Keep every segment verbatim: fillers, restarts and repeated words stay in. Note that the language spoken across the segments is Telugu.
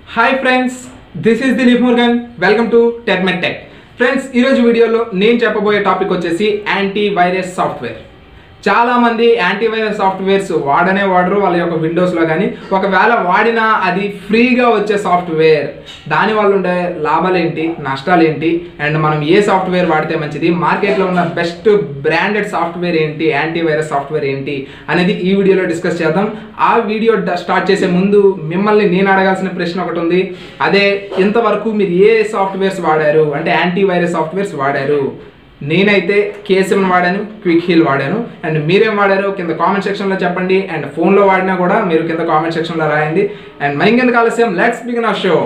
Hi friends, this is Dilip Morgan. Welcome to TechMedTech. Friends, ఈ రోజు వీడియోలో నేను చెప్పబోయే టాపిక్ వచ్చేసి యాంటీవైరస్ సాఫ్ట్వేర్. చాలా మంది యాంటీవైరస్ సాఫ్ట్వేర్స్ వాడనే వాడరు వాళ్ళ యొక్క విండోస్లో, కానీ ఒకవేళ వాడినా అది ఫ్రీగా వచ్చే సాఫ్ట్వేర్. దానివల్ల ఉండే లాభాలు ఏంటి, నష్టాలు ఏంటి, అండ్ మనం ఏ సాఫ్ట్వేర్ వాడితే మంచిది, మార్కెట్లో ఉన్న బెస్ట్ బ్రాండెడ్ సాఫ్ట్వేర్ ఏంటి, యాంటీవైరస్ సాఫ్ట్వేర్ ఏంటి అనేది ఈ వీడియోలో డిస్కస్ చేద్దాం. ఆ వీడియో స్టార్ట్ చేసే ముందు మిమ్మల్ని నేను అడగాల్సిన ప్రశ్న ఒకటి ఉంది. అదే, ఇంతవరకు మీరు ఏ సాఫ్ట్వేర్స్ వాడారు, అంటే యాంటీవైరస్ సాఫ్ట్వేర్స్ వాడారు? నేనైతే కేసెవెన్ వాడాను, క్విక్ హీల్ వాడాను. అండ్ మీరేం వాడారు కింద కామెంట్ సెక్షన్లో చెప్పండి. అండ్ ఫోన్లో వాడినా కూడా మీరు కింద కామెంట్ సెక్షన్లో రాయండి. అండ్ మరింకెందుకు ఆలస్యం, let's begin our show.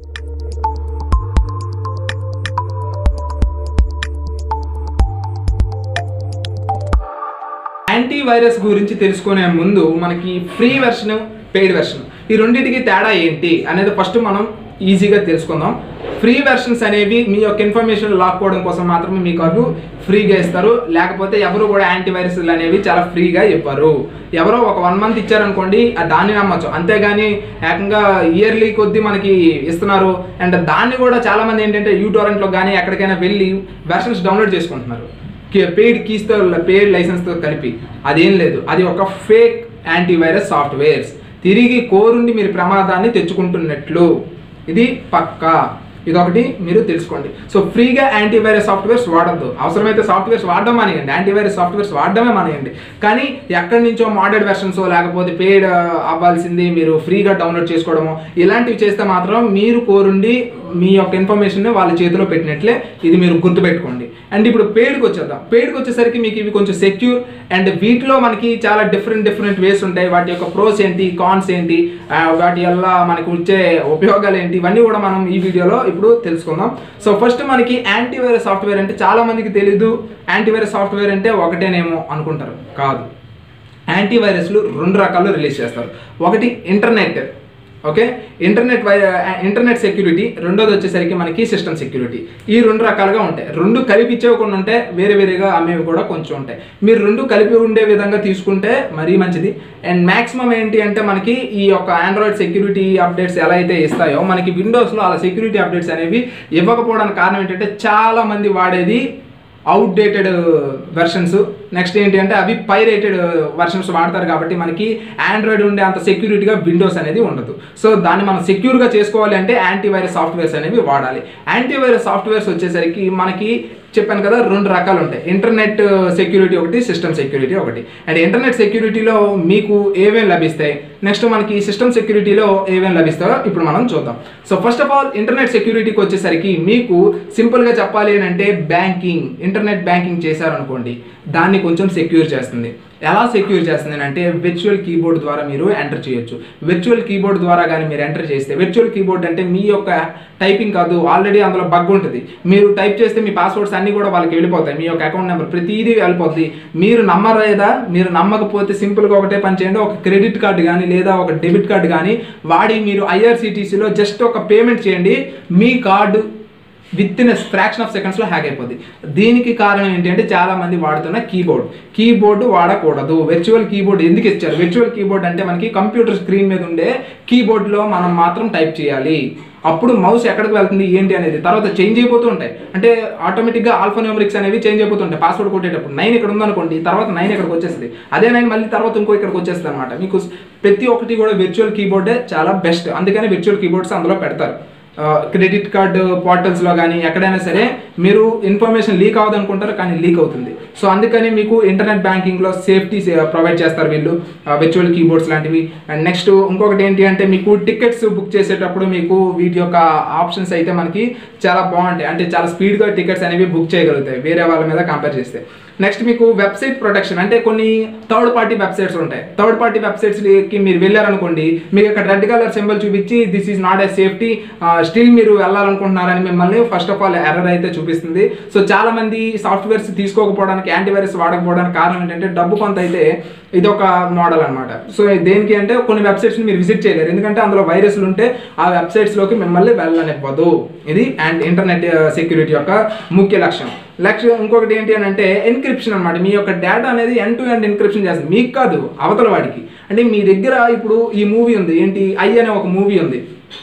Antivirus గురించి తెలుసుకునే ముందు మనకి ఫ్రీ వెర్షన్, పెయిడ్ వెర్షన్, ఈ రెండింటికి తేడా ఏంటి అనేది ఫస్ట్ మనం ఈజీగా తెలుసుకుందాం. ఫ్రీ వెర్షన్స్ అనేవి మీ యొక్క ఇన్ఫర్మేషన్ లాక్కోవడం కోసం మాత్రమే మీకు అవి ఫ్రీగా ఇస్తారు. లేకపోతే ఎవరు కూడా యాంటీవైరస్లు అనేవి చాలా ఫ్రీగా ఇవ్వరు. ఎవరో ఒక వన్ మంత్ ఇచ్చారనుకోండి, దాన్ని నమ్మచ్చు. అంతేగాని ఏకంగా ఇయర్లీ కొద్దీ మనకి ఇస్తున్నారు. అండ్ దాన్ని కూడా చాలామంది ఏంటంటే యూటోరెంట్లో కానీ ఎక్కడికైనా వెళ్ళి వెర్షన్స్ డౌన్లోడ్ చేసుకుంటున్నారు పెయిడ్ కీస్తో, పెయిడ్ లైసెన్స్తో కలిపి. అదేం లేదు, అది ఒక ఫేక్ యాంటీవైరస్ సాఫ్ట్వేర్స్. తిరిగి కోరుండి మీరు ప్రమాదాన్ని తెచ్చుకుంటున్నట్లు. ఇది పక్కా, ఇదొకటి మీరు తెలుసుకోండి. సో ఫ్రీగా యాంటీవైరస్ సాఫ్ట్వేర్స్ వాడద్దు. అవసరమైతే సాఫ్ట్వేర్స్ వాడడం మానేయండి, యాంటీవైరస్ సాఫ్ట్వేర్స్ వాడడమే మానేయండి. కానీ ఎక్కడి నుంచో మోడర్డ్ వెర్షన్స్ లేకపోతే పెయిడ్ అవ్వాల్సింది మీరు ఫ్రీగా డౌన్లోడ్ చేసుకోవడము ఇలాంటివి చేస్తే మాత్రం మీరు కోరుండి మీ యొక్క ఇన్ఫర్మేషన్ వాళ్ళ చేతిలో పెట్టినట్లే. ఇది మీరు గుర్తుపెట్టుకోండి. అండ్ ఇప్పుడు పెయిడ్కి వచ్చేద్దాం. పెయిడ్కి వచ్చేసరికి మీకు ఇవి కొంచెం సెక్యూర్, అండ్ వీటిలో మనకి చాలా డిఫరెంట్ డిఫరెంట్ వేస్ ఉంటాయి. వాటి యొక్క ప్రోస్ ఏంటి, కాన్స్ ఏంటి, వాటి వల్ల మనకు వచ్చే ఉపయోగాలు ఏంటి, ఇవన్నీ కూడా మనం ఈ వీడియోలో ఇప్పుడు తెలుసుకుందాం. సో ఫస్ట్ మనకి యాంటీవైరస్ సాఫ్ట్వేర్ అంటే చాలా మందికి తెలీదు. యాంటీవైరస్ సాఫ్ట్వేర్ అంటే ఒకటేనేమో అనుకుంటారు, కాదు. యాంటీవైరస్లు రెండు రకాలు రిలీజ్ చేస్తారు. ఒకటి ఇంటర్నెట్, ఓకే, ఇంటర్నెట్ వై ఇంటర్నెట్ సెక్యూరిటీ. రెండోది వచ్చేసరికి మనకి సిస్టమ్ సెక్యూరిటీ. ఈ రెండు రకాలుగా ఉంటాయి. రెండు కలిపి ఇచ్చేవి కొన్ని ఉంటాయి, వేరే వేరేగా అమ్మేవి కూడా కొంచెం ఉంటాయి. మీరు రెండు కలిపి ఉండే విధంగా తీసుకుంటే మరీ మంచిది. అండ్ మ్యాక్సిమం ఏంటి అంటే మనకి ఈ యొక్క ఆండ్రాయిడ్ సెక్యూరిటీ అప్డేట్స్ ఎలా అయితే ఇస్తాయో మనకి విండోస్లో అలా సెక్యూరిటీ అప్డేట్స్ అనేవి ఇవ్వకపోవడానికి కారణం ఏంటంటే చాలా మంది వాడేది అవుట్డేటెడ్ వెర్షన్స్. నెక్స్ట్ ఏంటి అంటే అవి పైరేటెడ్ వెర్షన్స్ వాడతారు. కాబట్టి మనకి ఆండ్రాయిడ్ ఉండే అంత సెక్యూరిటీగా విండోస్ అనేది ఉండదు. సో దాన్ని మనం సెక్యూర్గా చేసుకోవాలి అంటే యాంటీవైరస్ సాఫ్ట్వేర్స్ అనేవి వాడాలి. యాంటీవైరస్ సాఫ్ట్వేర్స్ వచ్చేసరికి మనకి చెప్పాను కదా, రెండు రకాలు ఉంటాయి. ఇంటర్నెట్ సెక్యూరిటీ ఒకటి, సిస్టమ్ సెక్యూరిటీ ఒకటి. అండ్ ఇంటర్నెట్ సెక్యూరిటీలో మీకు ఏమేమి లభిస్తాయి, నెక్స్ట్ మనకి సిస్టమ్ సెక్యూరిటీలో ఏమేమి లభిస్తాయో ఇప్పుడు మనం చూద్దాం. So first of all internet సెక్యూరిటీకి వచ్చేసరికి మీకు సింపుల్గా చెప్పాలి అని అంటే బ్యాంకింగ్, ఇంటర్నెట్ బ్యాంకింగ్ చేశారనుకోండి, దాన్ని కొంచెం సెక్యూర్ చేస్తుంది. ఎలా సెక్యూర్ చేస్తుంది అంటే విర్చువల్ కీబోర్డ్ ద్వారా మీరు ఎంటర్ చేయొచ్చు. విర్చువల్ కీబోర్డ్ ద్వారా కానీ మీరు ఎంటర్ చేస్తే, విర్చువల్ కీబోర్డ్ అంటే మీ యొక్క టైపింగ్ కాదు, ఆల్రెడీ అందులో బగ్ ఉంటుంది. మీరు టైప్ చేస్తే మీ పాస్వర్డ్స్ అన్నీ కూడా వాళ్ళకి వెళ్ళిపోతాయి. మీ యొక్క అకౌంట్ నెంబర్ ప్రతిదీ వెళ్ళిపోతుంది. మీరు నమ్మలేదా, మీరు నమ్మకపోతే సింపుల్గా ఒకటే పని చేయండి. ఒక క్రెడిట్ కార్డు కానీ లేదా ఒక డెబిట్ కార్డు కానీ వాడి మీరు ఐఆర్సిటీసీలో జస్ట్ ఒక పేమెంట్ చేయండి, మీ card within fraction of సెకండ్స్లో హ్యాక్ అయిపోద్ది. దీనికి కారణం ఏంటంటే చాలా మంది వాడుతున్న కీబోర్డ్. కీబోర్డు వాడకూడదు. విర్చువల్ కీబోర్డ్ ఎందుకు ఇచ్చారు? విర్చువల్ కీబోర్డ్ అంటే మనకి కంప్యూటర్ స్క్రీన్ మీద ఉండే కీబోర్డ్లో మనం మాత్రం టైప్ చేయాలి. అప్పుడు మౌస్ ఎక్కడికి వెళ్తుంది ఏంటి అనేది తర్వాత చేంజ్ అయిపోతూ ఉంటాయి. అంటే ఆటోమేటిక్గా ఆల్ఫాన్యూమరిక్స్ అనేవి చేంజ్ అయిపోతుంటాయి. పాస్వర్డ్ కొట్టేటప్పుడు నైన్ ఇక్కడ ఉందనుకోండి, తర్వాత నైన్ ఇక్కడికి వచ్చేస్తుంది. అదే నైన్ మళ్ళీ తర్వాత ఇంకో ఇక్కడికి వచ్చేస్తుంది అనమాట. మీకు ప్రతి ఒక్కటి కూడా విర్చువల్ కీబోర్డే చాలా బెస్ట్. అందుకని విర్చువల్ కీబోర్డ్స్ అందులో పెడతారు. క్రెడిట్ కార్డు పోర్టల్స్లో కానీ ఎక్కడైనా సరే మీరు ఇన్ఫర్మేషన్ లీక్ అవ్వదనుకుంటారు, కానీ లీక్ అవుతుంది. సో అందుకని మీకు ఇంటర్నెట్ బ్యాంకింగ్లో సేఫ్టీ ప్రొవైడ్ చేస్తారు వీళ్ళు, విర్చువల్ కీబోర్డ్స్ లాంటివి. అండ్ నెక్స్ట్ ఇంకొకటి ఏంటి అంటే మీకు టికెట్స్ బుక్ చేసేటప్పుడు మీకు వీటి యొక్క ఆప్షన్స్ అయితే మనకి చాలా బాగుంటాయి. అంటే చాలా స్పీడ్గా టికెట్స్ అనేవి బుక్ చేయగలుగుతాయి వేరే వాళ్ళ మీద కంపేర్ చేస్తే. నెక్స్ట్ మీకు వెబ్సైట్ ప్రొటెక్షన్, అంటే కొన్ని థర్డ్ పార్టీ వెబ్సైట్స్ ఉంటాయి. థర్డ్ పార్టీ వెబ్సైట్స్కి మీరు వెళ్ళారనుకోండి, మీకు ఇక్కడ రెడ్ కలర్ సింబల్ చూపించి this is not a safety, still మీరు వెళ్ళాలనుకుంటున్నారని మిమ్మల్ని ఫస్ట్ ఆఫ్ ఆల్ ఎర్రర్ అయితే చూపిస్తుంది. సో చాలా మంది సాఫ్ట్వేర్స్ తీసుకోకపోవడానికి, యాంటీవైరస్ వాడకపోవడానికి కారణం ఏంటంటే డబ్బు కొంత అయితే ఇది ఒక మోడల్ అనమాట. సో దేనికి అంటే కొన్ని వెబ్సైట్స్ని మీరు విజిట్ చేయలేరు, ఎందుకంటే అందులో వైరస్లు ఉంటే ఆ వెబ్సైట్స్లోకి మిమ్మల్ని వెళ్ళనివ్వదు. ఇది అండ్ ఇంటర్నెట్ సెక్యూరిటీ యొక్క ముఖ్య లక్ష్యం. లక్ష్యం ఇంకొకటి ఏంటి అని అంటే ఎన్క్రిప్షన్ అనమాట. మీ యొక్క డేటా అనేది ఎండ్ టు ఎండ్ ఎన్క్రిప్షన్ చేస్తుంది, మీకు కాదు అవతల వాడికి. అంటే మీ దగ్గర ఇప్పుడు ఈ మూవీ ఉంది ఏంటి, ఐ అనే ఒక మూవీ ఉంది.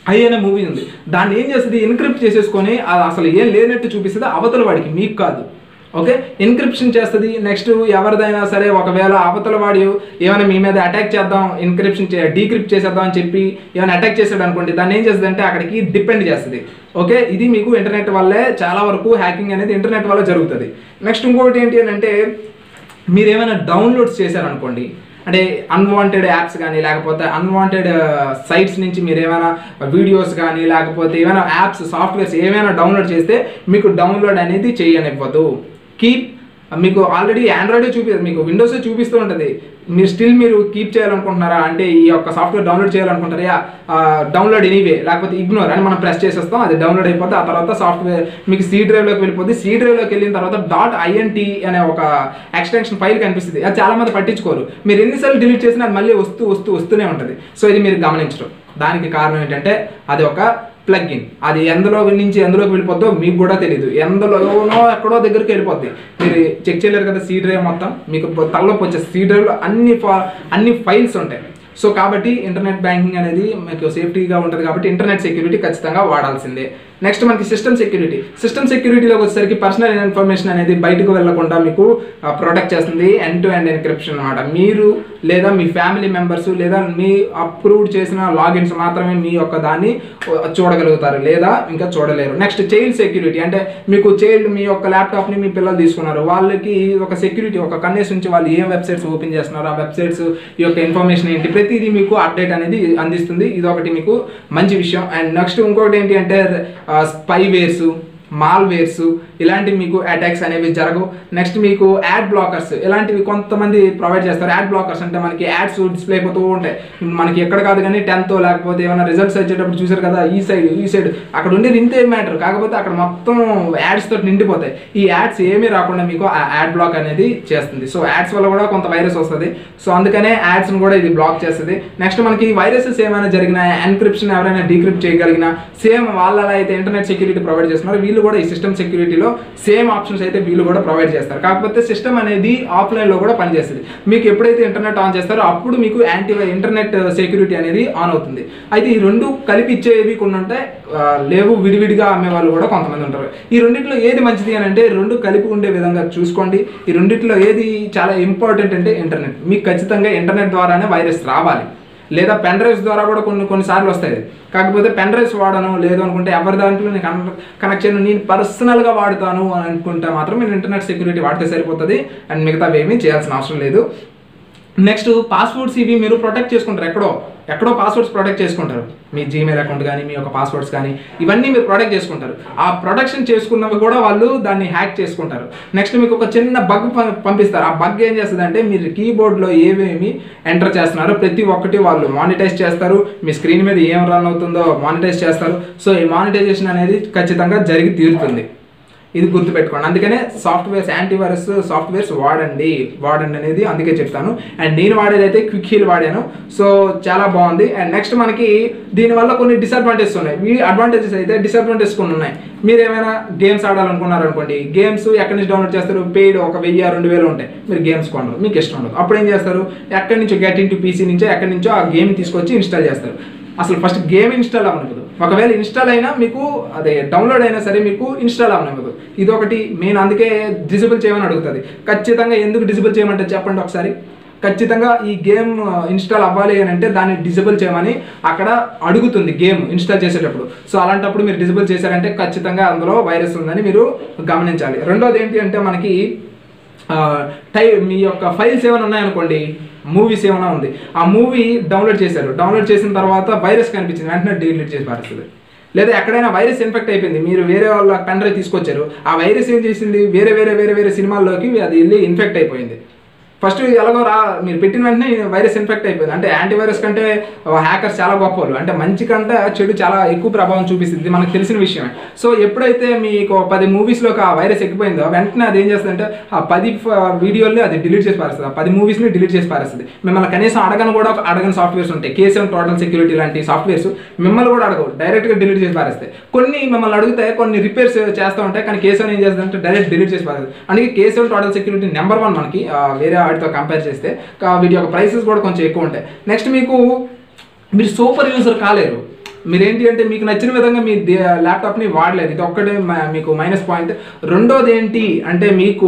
ఐ అనే మూవీ ఉంది, దాన్ని ఏం చేస్తుంది ఎన్క్రిప్ట్ చేసేసుకొని అసలు ఏం లేనట్టు చూపిస్తుంది అవతల వాడికి, మీకు కాదు. ఓకే, ఎన్క్రిప్షన్ చేస్తుంది. నెక్స్ట్ ఎవరిదైనా సరే ఒకవేళ అవతల వాడు ఏమైనా మీ మీద అటాక్ చేద్దాం, ఎన్క్రిప్షన్ చే డీక్రిప్ట్ చేసేద్దాం అని చెప్పి ఏమైనా అటాక్ చేసాడు అనుకోండి, దాన్ని ఏం చేస్తుంది అంటే అక్కడికి డిపెండ్ చేస్తుంది. ఓకే, ఇది మీకు ఇంటర్నెట్ వల్లే చాలా వరకు హ్యాకింగ్ అనేది ఇంటర్నెట్ వల్ల జరుగుతుంది. నెక్స్ట్ ఇంకొకటి ఏంటి అని అంటే మీరు ఏమైనా డౌన్లోడ్స్ చేశారనుకోండి, అంటే అన్వాంటెడ్ యాప్స్ కానీ లేకపోతే అన్వాంటెడ్ సైట్స్ నుంచి మీరు ఏమైనా వీడియోస్ కానీ లేకపోతే ఏమైనా యాప్స్ సాఫ్ట్వేర్స్ ఏమైనా డౌన్లోడ్ చేస్తే మీకు డౌన్లోడ్ అనేది చేయనివ్వదు. కీప్ మీకు ఆల్రెడీ ఆండ్రాయిడే చూపిస్తుంది, మీకు విండోసే చూపిస్తూ ఉంటుంది. మీరు స్టిల్ మీరు కీప్ చేయాలనుకుంటున్నారా అంటే ఈ యొక్క సాఫ్ట్వేర్ డౌన్లోడ్ చేయాలనుకుంటారా, డౌన్లోడ్ ఎనీవే లేకపోతే ఇగ్నోర్ అని మనం ప్రెస్ చేసేస్తాం, అది డౌన్లోడ్ అయిపోతే ఆ తర్వాత సాఫ్ట్వేర్ మీకు సి డ్రైవ్లోకి వెళ్ళిపోతుంది. సి డ్రైవ్లోకి వెళ్ళిన తర్వాత డాట్ ఐఎన్టీ అనే ఒక ఎక్స్టెన్షన్ ఫైల్ కనిపిస్తుంది, అది చాలా మంది పట్టించుకోరు. మీరు ఎన్నిసార్లు డిలీట్ చేసినా అది మళ్ళీ వస్తూ వస్తూ వస్తూనే ఉంటుంది. సో ఇది మీరు గమనించడం. దానికి కారణం ఏంటంటే అది ఒక ప్లగ్ఇన్, అది ఎందులో నుంచి ఎందులోకి వెళ్ళిపోద్దో మీకు కూడా తెలియదు, ఎందులోనో ఎక్కడో దగ్గరికి వెళ్ళిపోద్ది. మీరు చెక్ చేయలేరు కదా సీ డ్రైవ్ మొత్తం, మీకు తలలోకి వచ్చే సీ డ్రైవ్లో అన్ని అన్ని ఫైల్స్ ఉంటాయి. సో కాబట్టి ఇంటర్నెట్ బ్యాంకింగ్ అనేది మీకు సేఫ్టీగా ఉంటుంది కాబట్టి ఇంటర్నెట్ సెక్యూరిటీ ఖచ్చితంగా వాడాల్సిందే. నెక్స్ట్ మనకి సిస్టమ్ సెక్యూరిటీ. సిస్టమ్ సెక్యూరిటీలోకి వచ్చేసరికి పర్సనల్ ఇన్ఫర్మేషన్ అనేది బయటకు వెళ్లకుండా మీకు ప్రొటెక్ట్ చేస్తుంది ఎండ్ టు ఎండ్ ఎన్క్రిప్షన్ అనమాట. మీరు లేదా మీ ఫ్యామిలీ మెంబర్స్ లేదా మీ అప్రూవ్డ్ చేసిన లాగిన్స్ మాత్రమే మీ యొక్క దాన్ని చూడగలుగుతారు, లేదా ఇంకా చూడలేరు. నెక్స్ట్ చైల్డ్ సెక్యూరిటీ, అంటే మీకు చైల్డ్ మీ యొక్క ల్యాప్టాప్ని మీ పిల్లలు తీసుకున్నారు, వాళ్ళకి ఒక సెక్యూరిటీ ఒక కన్నేసి నుంచి వాళ్ళు ఏం వెబ్సైట్స్ ఓపెన్ చేస్తున్నారు, ఆ వెబ్సైట్స్ ఈ యొక్క ఇన్ఫర్మేషన్ ఏంటి ప్రతిదీ మీకు అప్డేట్ అనేది అందిస్తుంది. ఇది ఒకటి మీకు మంచి విషయం. అండ్ నెక్స్ట్ ఇంకొకటి ఏంటి అంటే స్పైవేర్స్, మాల్వేర్స్ ఇలాంటివి మీకు అటాక్స్ అనేవి జరగవు. నెక్స్ట్ మీకు యాడ్ బ్లాకర్స్ ఇలాంటివి కొంతమంది ప్రొవైడ్ చేస్తారు. యాడ్ బ్లాకర్స్ అంటే మనకి యాడ్స్ డిస్ప్లే అయిపోతూ ఉంటాయి, మనకి ఎక్కడ కాదు కానీ టెన్త్ లేకపోతే ఏమైనా రిజల్ట్స్ వచ్చేటప్పుడు చూసారు కదా ఈ సైడ్ ఈ సైడ్ అక్కడ ఉండేది ఇంతే మ్యాటర్, కాకపోతే అక్కడ మొత్తం యాడ్స్ తోటి నిండిపోతాయి. ఈ యాడ్స్ ఏమీ రాకుండా మీకు ఆ యాడ్ బ్లాక్ అనేది చేస్తుంది. సో యాడ్స్ వల్ల కూడా కొంత వైరస్ వస్తుంది, సో అందుకనే యాడ్స్ని కూడా ఇది బ్లాక్ చేస్తుంది. నెక్స్ట్ మనకి వైరసెస్ ఏమైనా జరిగినా ఎన్క్రిప్షన్ ఎవరైనా డీక్రిప్ట్ చేయగలిగినా సేమ్ వాళ్ళ అయితే ఇంటర్నెట్ సెక్యూరిటీ ప్రొవైడ్ చేస్తున్నారు, వీళ్ళు కూడా ఈ సిస్టమ్ సెక్యూరిటీలో సేమ్ ఆప్షన్స్ అయితే వీళ్ళు కూడా ప్రొవైడ్ చేస్తారు. కాకపోతే సిస్టమ్ అనేది ఆఫ్లైన్లో కూడా పనిచేస్తుంది. మీకు ఎప్పుడైతే ఇంటర్నెట్ ఆన్ చేస్తారో అప్పుడు మీకు యాంటీ ఇంటర్నెట్ సెక్యూరిటీ అనేది ఆన్ అవుతుంది. అయితే ఈ రెండు కలిపి ఇచ్చేవి కొన్ని ఉంటాయి, లేవు విడివిడిగా అమ్మే వాళ్ళు కూడా కొంతమంది ఉంటారు. ఈ రెండిట్లో ఏది మంచిది అని అంటే రెండు కలిపి ఉండే విధంగా చూసుకోండి. ఈ రెండిట్లో ఏది చాలా ఇంపార్టెంట్ అంటే ఇంటర్నెట్. మీకు ఖచ్చితంగా ఇంటర్నెట్ ద్వారానే వైరస్ రావాలి, లేదా పెన్ డ్రైవ్స్ ద్వారా కూడా కొన్ని కొన్నిసార్లు వస్తాయి. కాకపోతే పెన్ డ్రైవ్స్ వాడను లేదు అనుకుంటే ఎవరి దాంట్లో నేను కనెక్ట్ చేయను, నేను పర్సనల్గా వాడుతాను అని అనుకుంటే మాత్రం నేను ఇంటర్నెట్ సెక్యూరిటీ వాడితే సరిపోతుంది, అండ్ మిగతావి ఏమీ చేయాల్సిన అవసరం లేదు. నెక్స్ట్ పాస్వర్డ్స్ ఇవి మీరు ప్రొటెక్ట్ చేసుకుంటారు, ఎక్కడో ఎక్కడో పాస్వర్డ్స్ ప్రొటెక్ట్ చేసుకుంటారు, మీ జీమెయిల్ అకౌంట్ కానీ మీ యొక్క పాస్వర్డ్స్ కానీ ఇవన్నీ మీరు ప్రొటెక్ట్ చేసుకుంటారు. ఆ ప్రొటెక్షన్ చేసుకున్నవి కూడా వాళ్ళు దాన్ని హ్యాక్ చేసుకుంటారు. నెక్స్ట్ మీకు ఒక చిన్న బగ్ పంపిస్తారు, ఆ బగ్ ఏం చేస్తుంది అంటే మీరు కీబోర్డ్లో ఏమేమి ఎంటర్ చేస్తున్నారో ప్రతి ఒక్కటి వాళ్ళు మానిటైజ్ చేస్తారు, మీ స్క్రీన్ మీద ఏం రన్ అవుతుందో మానిటైజ్ చేస్తారు. సో ఈ మానిటైజేషన్ అనేది ఖచ్చితంగా జరిగి తీరుతుంది, ఇది గుర్తుపెట్టుకోండి. అందుకనే సాఫ్ట్వేర్స్ యాంటీవైరస్ సాఫ్ట్వేర్స్ వాడండి వాడండి అనేది అందుకే చెప్తాను. అండ్ నేను వాడేది అయితే క్విక్ హీల్ వాడాను, సో చాలా బాగుంది. అండ్ నెక్స్ట్ మనకి దీనివల్ల కొన్ని డిసడ్వాంటేజెస్ ఉన్నాయి, ఈ అడ్వాంటేజెస్ అయితే డిసడ్వాంటేజెస్ కొన్ని ఉన్నాయి. మీరు ఏమైనా గేమ్స్ ఆడాలనుకున్నారు అనుకోండి, గేమ్స్ ఎక్కడి నుంచి డౌన్లోడ్ చేస్తారు, పెయిడ్ ఒక వెయ్యి రెండు వేలు ఉంటాయి, మీరు గేమ్స్ కొనరు, మీకు ఇష్టం ఉండదు. అప్పుడు ఏం చేస్తారు, ఎక్కడి నుంచో గెట్ ఇన్ టు పీసీ నుంచో ఎక్కడి నుంచో ఆ గేమ్ తీసుకొచ్చి ఇన్స్టాల్ చేస్తారు. అసలు ఫస్ట్ గేమ్ ఇన్స్టాల్ అవ్వనివ్వదు, ఒకవేళ ఇన్స్టాల్ అయినా మీకు అదే డౌన్లోడ్ అయినా సరే మీకు ఇన్స్టాల్ అవ్వనివ్వదు. ఇది ఒకటి మెయిన్, అందుకే డిజేబుల్ చేయమని అడుగుతుంది. ఖచ్చితంగా ఎందుకు డిజేబుల్ చేయమంటే చెప్పండి ఒకసారి. ఖచ్చితంగా ఈ గేమ్ ఇన్స్టాల్ అవ్వాలి అని అంటే దాన్ని డిజేబుల్ చేయమని అక్కడ అడుగుతుంది గేమ్ ఇన్స్టాల్ చేసేటప్పుడు. సో అలాంటప్పుడు మీరు డిజేబుల్ చేశారంటే ఖచ్చితంగా అందులో వైరస్ ఉందని మీరు గమనించాలి. రెండోది ఏంటి అంటే మనకి టై మీ యొక్క ఫైల్స్ ఏమైనా ఉన్నాయనుకోండి, మూవీస్ ఏమైనా ఉంది, ఆ మూవీ డౌన్లోడ్ చేశారు, డౌన్లోడ్ చేసిన తర్వాత వైరస్ కనిపించింది వెంటనే డిలీట్ చేసి పారేస్తుంది. లేదా ఎక్కడైనా వైరస్ ఇన్ఫెక్ట్ అయిపోయింది, మీరు వేరే వాళ్ళ పెన్ డ్రైవ్ తీసుకొచ్చారు, ఆ వైరస్ ఏం చేసింది వేరే వేరే వేరే వేరే సినిమాల్లోకి అది వెళ్ళి ఇన్ఫెక్ట్ అయిపోయింది. ఫస్ట్ ఎలాగో రా మీరు పెట్టిన వెంటనే వైరస్ ఇన్ఫెక్ట్ అయిపోయింది. అంటే యాంటీవైరస్ కంటే హ్యాకర్స్ చాలా గొప్ప వాళ్ళు, అంటే మంచి కంటే చెడు చాలా ఎక్కువ ప్రభావం చూపిస్తుంది, మనకు తెలిసిన విషయమే. సో ఎప్పుడైతే మీకు పది మూవీస్లోకి ఆ వైరస్ ఎక్కిపోయిందో వెంటనే అది ఏం చేస్తుందంటే ఆ పది వీడియోల్ని అది డిలీట్ చేసి పారేస్తుంది, ఆ పది మూవీస్ని డిలీట్ చేసి పారేస్తుంది. మిమ్మల్ని కనీసం అడగను కూడా అడగని సాఫ్ట్వేర్స్ ఉంటాయి, కే సెవెన్ టోటల్ సెక్యూరిటీ లాంటి సాఫ్ట్వేర్స్ మిమ్మల్ని కూడా అడగవు, డైరెక్ట్గా డిలీట్ చేసి పారేస్తాయి. కొన్ని మిమ్మల్ని అడిగితే కొన్ని రిపేర్స్ చేస్తూ ఉంటాయి, కానీ కే సెవెన్ ఏం చేస్తుందంటే డైరెక్ట్ డిలీట్ చేసి పారేస్తుంది. అందుకే K seven total security number one మనకి వేరే వాటితో కంపేర్ చేస్తే. వీటి యొక్క ప్రైసెస్ కూడా కొంచెం ఎక్కువ ఉంటాయి. నెక్స్ట్ మీకు మీరు సూపర్ యూజర్ కాలేరు, మీరేంటి అంటే మీకు నచ్చిన విధంగా మీ ల్యాప్టాప్ని వాడలేదు, ఇది ఒక్కటే మీకు మైనస్ పాయింట్. రెండోది ఏంటి అంటే మీకు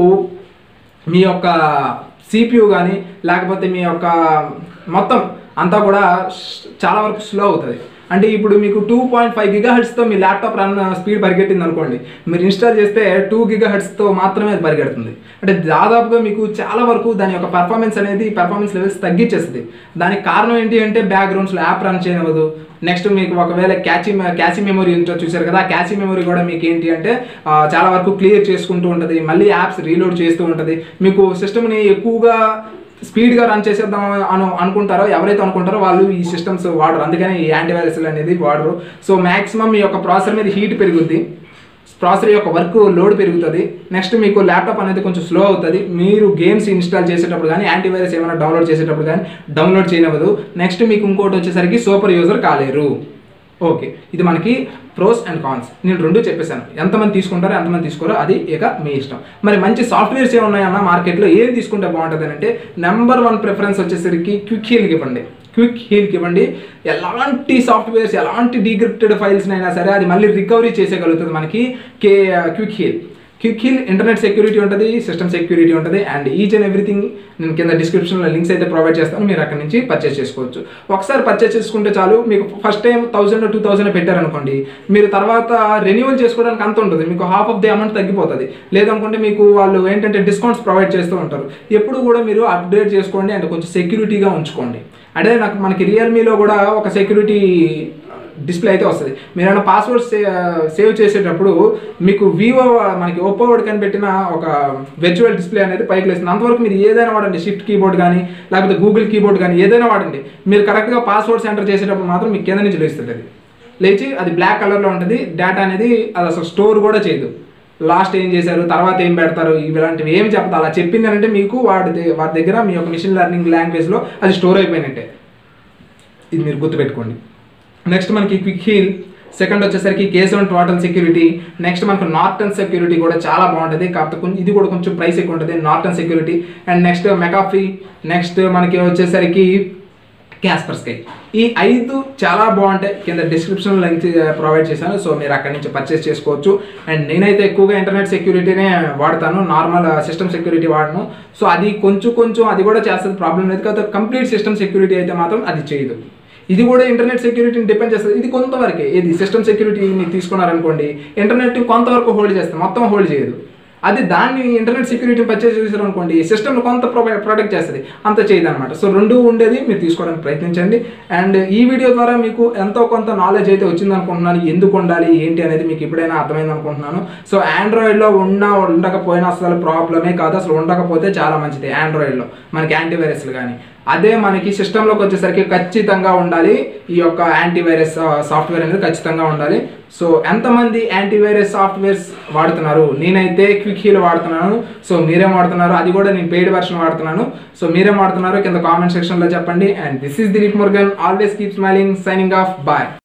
మీ యొక్క సిపియు కానీ లేకపోతే మీ యొక్క మొత్తం అంతా కూడా చాలా వరకు స్లో అవుతుంది. అంటే ఇప్పుడు మీకు టూ పాయింట్ ఫైవ్ గిగా హెర్ట్స్తో మీ ల్యాప్టాప్ రన్ స్పీడ్ పరిగెట్టింది అనుకోండి, మీరు ఇన్స్టాల్ చేస్తే టూ గిగా హెర్ట్స్తో మాత్రమే అది పరిగెడుతుంది. అంటే దాదాపుగా మీకు చాలా వరకు దాని యొక్క పర్ఫార్మెన్స్ అనేది పర్ఫార్మెన్స్ లెవెల్స్ తగ్గించేస్తుంది. దానికి కారణం ఏంటి అంటే బ్యాక్గ్రౌండ్స్లో యాప్ రన్ చేయనివ్వదు. నెక్స్ట్ మీకు ఒకవేళ క్యాచీ క్యాచీ మెమరీ ఉంటో చూసారు కదా, క్యాచీ మెమరీ కూడా మీకు ఏంటి అంటే చాలా వరకు క్లియర్ చేసుకుంటూ ఉంటుంది, మళ్ళీ యాప్స్ రీలోడ్ చేస్తూ ఉంటుంది. మీకు సిస్టమ్ని ఎక్కువగా స్పీడ్గా రన్ చేసేద్దాం అను అనుకుంటారో ఎవరైతే అనుకుంటారో వాళ్ళు ఈ సిస్టమ్స్ వాడరు, అందుకని ఈ యాంటీవైరస్లు అనేది వాడరు. సో మ్యాక్సిమం మీ యొక్క ప్రాసెసర్ మీద హీట్ పెరుగుద్ది, ప్రాసెసర్ యొక్క వర్క్ లోడ్ పెరుగుతుంది. నెక్స్ట్ మీకు ల్యాప్టాప్ అనేది కొంచెం స్లో అవుతుంది. మీరు గేమ్స్ ఇన్స్టాల్ చేసేటప్పుడు కానీ యాంటీవైరస్ ఏమైనా డౌన్లోడ్ చేసేటప్పుడు కానీ డౌన్లోడ్ చేయనివ్వదు. నెక్స్ట్ మీకు ఇంకోటి వచ్చేసరికి సూపర్ యూజర్ కాలేరు. ఓకే, ఇది మనకి ప్రోస్ అండ్ కాన్స్. నేను రెండు చెప్పేశాను, ఎంతమంది తీసుకుంటారో ఎంతమంది తీసుకోరో అది ఇక మీ ఇష్టం. మరి మంచి సాఫ్ట్వేర్స్ ఏమున్నాయన్న మార్కెట్లో, ఏం తీసుకుంటే బాగుంటుంది అంటే నెంబర్ వన్ ప్రిఫరెన్స్ వచ్చేసరికి క్విక్ హీల్కి ఇవ్వండి. క్విక్ హీల్కి ఇవ్వండి. ఎలాంటి సాఫ్ట్వేర్స్ ఎలాంటి డీక్రిప్టెడ్ ఫైల్స్ని అయినా సరే అది మళ్ళీ రికవరీ చేసేయగలుగుతుంది మనకి K quick heal. Quick heal internet security ఉంటుంది, సిస్టమ్ సెక్యూరిటీ ఉంటుంది, అండ్ ఈచ్ అండ్ ఎవ్రీథింగ్ నేను కింద డిస్క్రిప్షన్లో లింక్స్ అయితే ప్రొవైడ్ చేస్తాను, మీరు అక్కడ నుంచి పర్చేస్ చేసుకోవచ్చు. ఒకసారి పర్చేస్ చేసుకుంటే చాలు. మీకు first time thousand two thousand పెట్టారనుకోండి, మీరు తర్వాత రెన్యువల్ చేసుకోవడానికి అంత ఉంటుంది, మీకు హాఫ్ ఆఫ్ ది అమౌంట్ తగ్గిపోతుంది. లేదనుకుంటే మీకు వాళ్ళు ఏంటంటే డిస్కౌంట్స్ ప్రొవైడ్ చేస్తూ ఉంటారు. ఎప్పుడు కూడా మీరు అప్డేట్ చేసుకోండి అండ్ కొంచెం సెక్యూరిటీగా ఉంచుకోండి. అదే నాకు మనకి రియల్మీలో కూడా ఒక సెక్యూరిటీ డిస్ప్లే అయితే వస్తుంది. మీరు ఏమైనా పాస్వర్డ్ సే సేవ్ చేసేటప్పుడు మీకు వివో మనకి ఓప్పో వాడు కనిపెట్టిన ఒక వెర్చువల్ డిస్ప్లే అనేది పైకి లేస్తుంది. అంతవరకు మీరు ఏదైనా వాడండి, షిఫ్ట్ కీబోర్డ్ కానీ లేకపోతే గూగుల్ కీబోర్డ్ కానీ ఏదైనా వాడండి, మీరు కరెక్ట్గా పాస్వర్డ్స్ ఎంటర్ చేసేటప్పుడు మాత్రం మీకు కింద నుంచి లేస్తుంది. అది లేచి అది బ్లాక్ కలర్లో ఉంటుంది, డేటా అనేది అది అసలు స్టోర్ కూడా చేయదు. లాస్ట్ ఏం చేశారు, తర్వాత ఏం పెడతారు, ఇలాంటివి ఏమి చెప్తా. అలా చెప్పింది అంటే మీకు వాడి వారి దగ్గర మీ యొక్క మిషన్ లెర్నింగ్ లాంగ్వేజ్లో అది స్టోర్ అయిపోయినట్టే. ఇది మీరు గుర్తుపెట్టుకోండి. నెక్స్ట్ మనకి క్విక్ హీల్, సెకండ్ వచ్చేసరికి K seven total security, next మనకు నార్టన్ సెక్యూరిటీ కూడా చాలా బాగుంటుంది, కాకపోతే కొంచెం ఇది కూడా కొంచెం ప్రైస్ ఎక్కువ ఉంటుంది, Norton security. And next McAfee, next మనకి వచ్చేసరికి క్యాస్పర్స్కై. ఈ ఐదు చాలా బాగుంటాయి, కింద డిస్క్రిప్షన్లో లింక్ ప్రొవైడ్ చేశాను, సో మీరు అక్కడి నుంచి పర్చేస్ చేసుకోవచ్చు. అండ్ నేనైతే ఎక్కువగా ఇంటర్నెట్ సెక్యూరిటీనే వాడతాను, నార్మల్ సిస్టమ్ సెక్యూరిటీ వాడను. సో అది కొంచెం కొంచెం అది కూడా చేస్తుంది, ప్రాబ్లం లేదు. కాకపోతే కంప్లీట్ సిస్టమ్ సెక్యూరిటీ అయితే మాత్రం అది చేయదు. ఇది కూడా ఇంటర్నెట్ సెక్యూరిటీని డిపెండ్ చేస్తుంది. ఇది కొంతవరకే, ఇది సిస్టమ్ సెక్యూరిటీని తీసుకున్నారనుకోండి, ఇంటర్నెట్ కొంతవరకు హోల్డ్ చేస్తుంది, మొత్తం హోల్డ్ చేయదు. అది దాన్ని ఇంటర్నెట్ సెక్యూరిటీ పర్చేస్ చేశారు అనుకోండి, సిస్టమ్ కొంత ప్రొటెక్ట్ చేస్తుంది, అంత చేయదు అనమాట. సో రెండు ఉండేది మీరు తీసుకోవడానికి ప్రయత్నించండి. అండ్ ఈ వీడియో ద్వారా మీకు ఎంతో కొంత నాలెడ్జ్ అయితే వచ్చింది అనుకుంటున్నాను, ఎందుకు ఉండాలి ఏంటి అనేది మీకు ఎప్పుడైనా అర్థమైంది అనుకుంటున్నాను. సో ఆండ్రాయిడ్లో ఉన్నా ఉండకపోయినా అసలు ప్రాబ్లమే కాదు, అసలు ఉండకపోతే చాలా మంచిది. ఆండ్రాయిడ్లో మనకి యాంటీవైరస్లు కానీ, అదే మనకి సిస్టంలోకి వచ్చేసరికి ఖచ్చితంగా ఉండాలి ఈ యొక్క యాంటీవైరస్ సాఫ్ట్వేర్ అనేది ఖచ్చితంగా ఉండాలి. సో ఎంతమంది యాంటీవైరస్ సాఫ్ట్వేర్స్ వాడుతున్నారు? నేనైతే క్విక్ హీల్ వాడుతున్నాను. సో మీరేం వాడుతున్నారు? అది కూడా నేను పెయిడ్ వెర్షన్ వాడుతున్నాను. సో మీరేం వాడుతున్నారు కింద కామెంట్ సెక్షన్లో చెప్పండి. And this is Dilip Murugan, always keep smiling, signing off, bye.